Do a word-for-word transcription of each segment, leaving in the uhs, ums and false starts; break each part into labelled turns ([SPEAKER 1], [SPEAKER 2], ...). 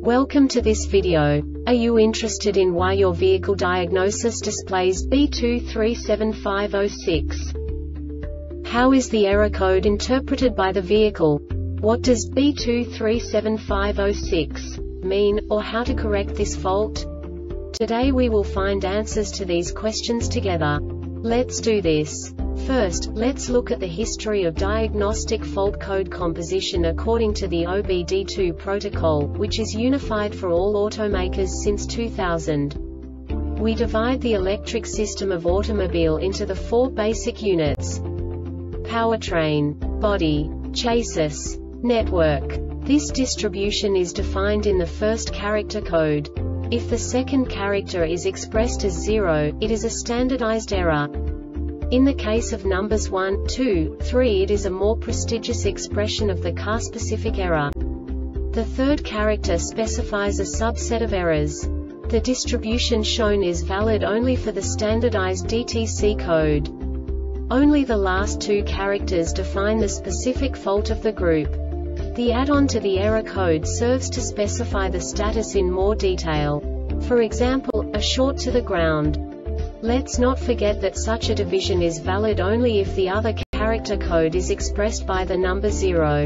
[SPEAKER 1] Welcome to this video. Are you interested in why your vehicle diagnosis displays B two three seven five zero six? How is the error code interpreted by the vehicle? What does B two three seven five zero six mean, or how to correct this fault? Today we will find answers to these questions together. Let's do this. First, let's look at the history of diagnostic fault code composition according to the O B D two protocol, which is unified for all automakers since two thousand. We divide the electric system of automobile into the four basic units: powertrain, body, chassis, network. This distribution is defined in the first character code. If the second character is expressed as zero, it is a standardized error. In the case of numbers one, two, three, it is a more prestigious expression of the car-specific error. The third character specifies a subset of errors. The distribution shown is valid only for the standardized D T C code. Only the last two characters define the specific fault of the group. The add-on to the error code serves to specify the status in more detail. For example, a short to the ground. Let's not forget that such a division is valid only if the other character code is expressed by the number zero.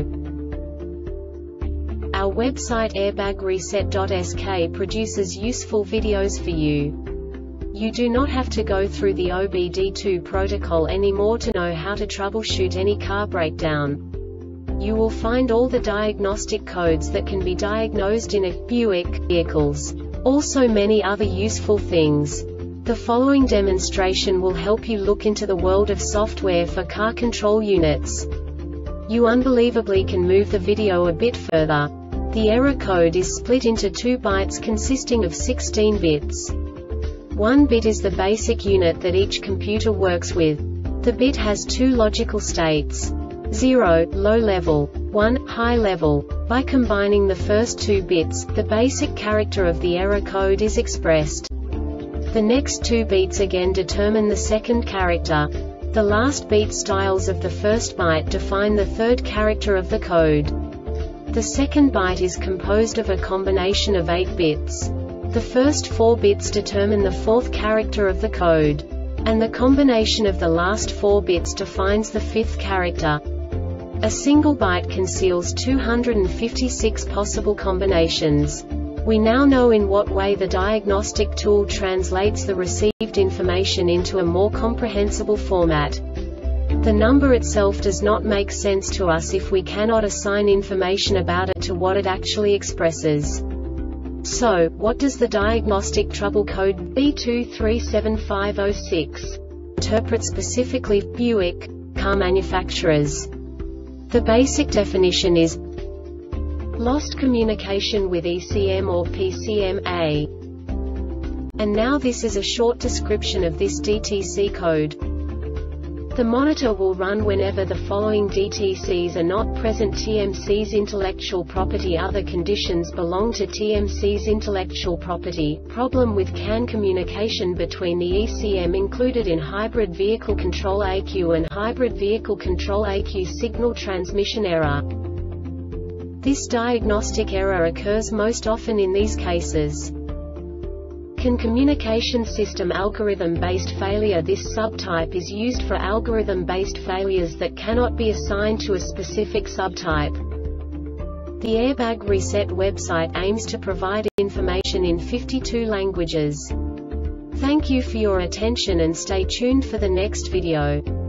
[SPEAKER 1] Our website airbag reset dot S K produces useful videos for you. You do not have to go through the O B D two protocol anymore to know how to troubleshoot any car breakdown. You will find all the diagnostic codes that can be diagnosed in a Buick vehicles. Also many other useful things. The following demonstration will help you look into the world of software for car control units. You unbelievably can move the video a bit further. The error code is split into two bytes consisting of sixteen bits. One bit is the basic unit that each computer works with. The bit has two logical states: zero, low level, one, high level. By combining the first two bits, the basic character of the error code is expressed. The next two beats again determine the second character. The last beat styles of the first byte define the third character of the code. The second byte is composed of a combination of eight bits. The first four bits determine the fourth character of the code. And the combination of the last four bits defines the fifth character. A single byte conceals two hundred fifty-six possible combinations. We now know in what way the diagnostic tool translates the received information into a more comprehensible format. The number itself does not make sense to us if we cannot assign information about it to what it actually expresses. So, what does the diagnostic trouble code B two three seven five zero six interpret specifically for Buick car manufacturers? The basic definition is lost communication with E C M or P C M A. And now this is a short description of this D T C code. The monitor will run whenever the following D T Cs are not present: T M C's intellectual property. Other conditions belong to T M C's intellectual property. Problem with C A N communication between the E C M included in Hybrid Vehicle Control A Q and Hybrid Vehicle Control A Q signal transmission error. This diagnostic error occurs most often in these cases: C A N communication system algorithm-based failure. This subtype is used for algorithm-based failures that cannot be assigned to a specific subtype. The Airbag Reset website aims to provide information in fifty-two languages. Thank you for your attention and stay tuned for the next video.